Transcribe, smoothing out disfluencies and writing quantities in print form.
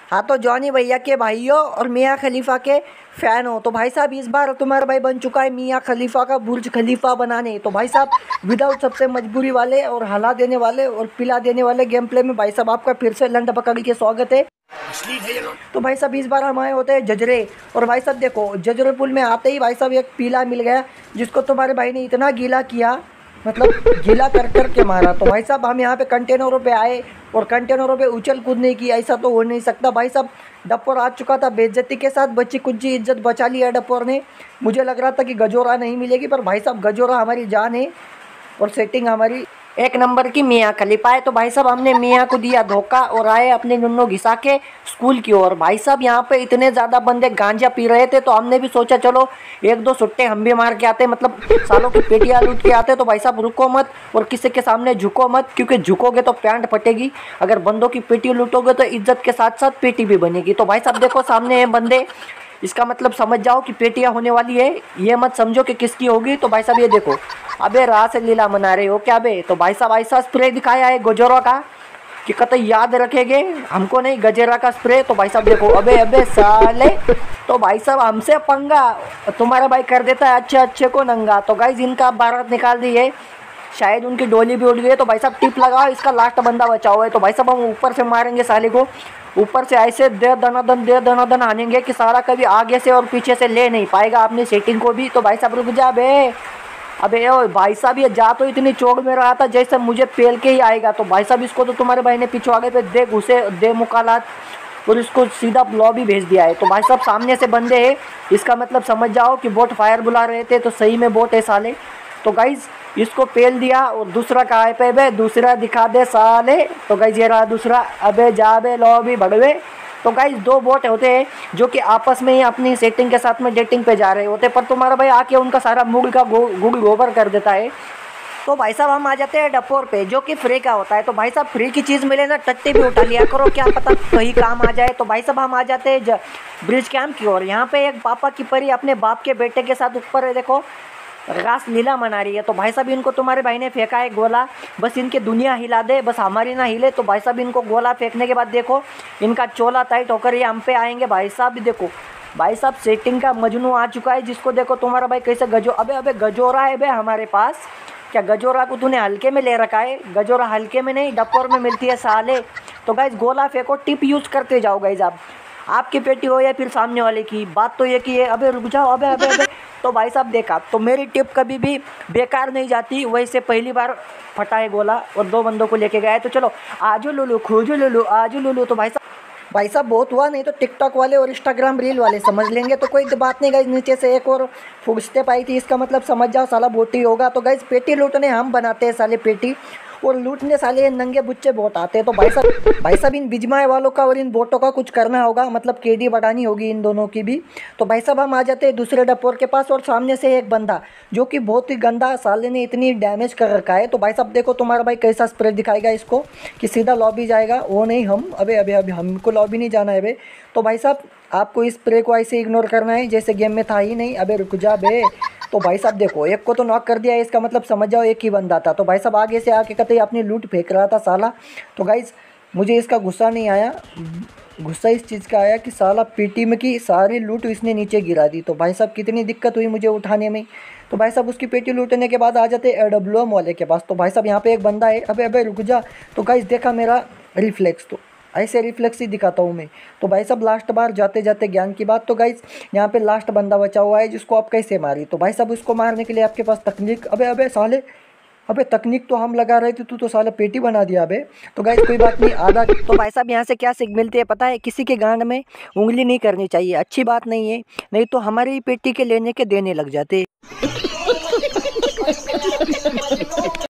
हाँ तो जॉनी भैया के भाइयों और मियाँ खलीफा के फैन हो तो भाई साहब इस बार तुम्हारा भाई बन चुका है मियाँ खलीफा का बुर्ज खलीफा बनाने। तो भाई साहब विदाउट सबसे मजबूरी वाले और हला देने वाले और पिला देने वाले गेम प्ले में भाई साहब आपका फिर से लंड पकड़ के स्वागत है। तो भाई साहब इस बार हम आए होते हैं जजरे। और भाई साहब देखो जजरे पुल में आते ही भाई साहब एक पीला मिल गया जिसको तुम्हारे भाई ने इतना गीला किया, मतलब गीला कर के मारा। तो भाई साहब हम यहाँ पे कंटेनरों पे आए और कंटेनरों पे उछल कूद नहीं की, ऐसा तो हो नहीं सकता। भाई साहब डप्पोर आ चुका था बेइज्जती के साथ, बच्ची कुच्ची इज्जत बचा लिया डप्पोर ने। मुझे लग रहा था कि गजोरा नहीं मिलेगी, पर भाई साहब गजोरा हमारी जान है और सेटिंग हमारी एक नंबर की मियाँ खलीफा है। तो भाई साहब हमने मियाँ को दिया धोखा और आए अपने नुन्नो घिसा के स्कूल की ओर। भाई साहब यहाँ पे इतने ज़्यादा बंदे गांजा पी रहे थे तो हमने भी सोचा चलो एक दो सुट्टे हम भी मार के आते, मतलब सालों की पेटियाँ लूट के आते। तो भाई साहब रुको मत और किसी के सामने झुको मत, क्योंकि झुकोगे तो पैंट फटेगी। अगर बंदों की पेटी लूटोगे तो इज्जत के साथ साथ पेटी भी बनेगी। तो भाई साहब देखो सामने है बंदे, इसका मतलब समझ जाओ कि पेटियाँ होने वाली है, ये मत समझो कि किसकी होगी। तो भाई साहब ये देखो, अबे रास लीला मना रहे हो क्या बे? तो भाई साहब ऐसा स्प्रे दिखाया है गजोरा का कि कतई याद रखेंगे हमको नहीं, गजेरा का स्प्रे। तो भाई साहब देखो, अबे अबे साले, तो भाई साहब हमसे पंगा तुम्हारा भाई कर देता है अच्छे अच्छे को नंगा। तो गाइज इनका बारात निकाल दी है, शायद उनकी डोली भी उड़ गई है। तो भाई साहब टिप लगाओ, इसका लास्ट बंदा बचाओ है। तो भाई साहब हम ऊपर से मारेंगे साले को, ऊपर से ऐसे दे दनादन आनेंगे कि सारा कभी आगे से और पीछे से ले नहीं पाएगा अपनी सेटिंग को भी। तो भाई साहब रुक जा बे, अबे ओ भाई साहब ये जा तो इतनी चौक में रहा था जैसे मुझे पेल के ही आएगा। तो भाई साहब इसको तो तुम्हारे भाई ने पीछे आगे पे दे घुसे दे मुकालात और इसको सीधा लॉबी भेज दिया है। तो भाई साहब सामने से बंदे हैं, इसका मतलब समझ जाओ कि बोट फायर बुला रहे थे तो सही में बोट है साले। तो गाइज इसको पेल दिया और दूसरा कहाँ है पे बे, दूसरा दिखा दे साले। तो गाइज ये रहा दूसरा, अबे जा बे लॉबी भगवे। तो गाइज दो बोट होते हैं जो कि आपस में ही अपनी सेटिंग के साथ में डेटिंग पे जा रहे होते, पर तुम्हारा भाई आके उनका सारा मूड का गुड़ गोबर कर देता है। तो भाई साहब हम आ जाते हैं डपोर पे जो कि फ्री का होता है। तो भाई साहब फ्री की चीज़ मिले ना टट्टी भी उठा लिया करो, क्या पता कहीं काम आ जाए। तो भाई साहब हम आ जाते हैं ब्रिज कैंप की ओर। यहाँ पे एक पापा की परी अपने बाप के बेटे के साथ ऊपर है, देखो रास लीला मना रही है। तो भाई साहब इनको तुम्हारे भाई ने फेंका है गोला, बस इनकी दुनिया हिला दे, बस हमारी ना हिले। तो भाई साहब इनको गोला फेंकने के बाद देखो इनका चोला टाइट होकर ये हम पे आएंगे। भाई साहब देखो, भाई साहब सेटिंग का मजनू आ चुका है, जिसको देखो तुम्हारा भाई कैसे अबे अबे गजोरा है बे हमारे पास। क्या गजोरा को तूने हल्के में ले रखा है? गजोरा हल्के में नहीं डपोर में मिलती है साले। तो गाइज गोला फेंको, टिप यूज़ करते जाओ गाइज, आप आपकी पेटी हो या फिर सामने वाले की, बात तो ये की है। अबे रुक जाओ, अबे अबे अबे। तो भाई साहब देखा, तो मेरी टिप कभी भी बेकार नहीं जाती, वैसे पहली बार फटा है गोला और दो बंदों को लेके गया है। तो चलो आजू लुलू खोजू लुलू आजू लुलू। तो भाई साहब बहुत हुआ, नहीं तो टिकटॉक वाले और इंस्टाग्राम रील वाले समझ लेंगे। तो कोई बात नहीं गाइज, नीचे से एक और फुग स्टेप आई थी, इसका मतलब समझ जाओ साला बोटी होगा। तो गाइज पेटी लूटने हम बनाते हैं साले पेटी, और लूटने साले नंगे बुच्चे बोट आते हैं। तो भाई साहब इन बिजमाए वालों का और इन बोटों का कुछ करना होगा, मतलब केडी बढ़ानी होगी इन दोनों की भी। तो भाई साहब हम आ जाते हैं दूसरे डपोर के पास, और सामने से एक बंदा जो कि बहुत ही गंदा साले ने इतनी डैमेज कर रखा है। तो भाई साहब देखो तुम्हारा भाई कैसा स्प्रे दिखाएगा इसको कि सीधा लॉबी जाएगा, वो नहीं हम, अबे अबे अभी हमको लॉबी नहीं जाना है बे। तो भाई साहब आपको इस स्प्रे को ऐसे इग्नोर करना है जैसे गेम में था ही नहीं। अबे रुक जा बे। तो भाई साहब देखो एक को तो नॉक कर दिया है, इसका मतलब समझ जाओ एक ही बंदा था। तो भाई साहब आगे से आके कहते अपनी लूट फेंक रहा था साला। तो गाइज मुझे इसका गुस्सा नहीं आया, गुस्सा इस चीज़ का आया कि साला पीटी में की सारी लूट इसने नीचे गिरा दी। तो भाई साहब कितनी दिक्कत हुई मुझे उठाने में। तो भाई साहब उसकी पेटी लूटने के बाद आ जाते AWM वाले के पास। तो भाई साहब यहाँ पे एक बंदा है, अबे अबे रुक जा। तो गाइज देखा मेरा रिफ्लेक्स, तो ऐसे रिफ्लेक्स ही दिखाता हूँ मैं। तो भाई साहब लास्ट बार जाते जाते ज्ञान की बात। तो गाइज यहाँ पे लास्ट बंदा बचा हुआ है जिसको आप कैसे मारी। तो भाई साहब उसको मारने के लिए आपके पास तकनीक, अबे अबे साले, अबे तकनीक तो हम लगा रहे थे, तू तो साला पेटी बना दिया अबे। तो गाइज कोई बात नहीं, आधा। तो भाई साहब यहाँ से क्या सीख मिलती है पता है? किसी के गांड में उंगली नहीं करनी चाहिए, अच्छी बात नहीं है, नहीं तो हमारी पेटी के लेने के देने लग जाते।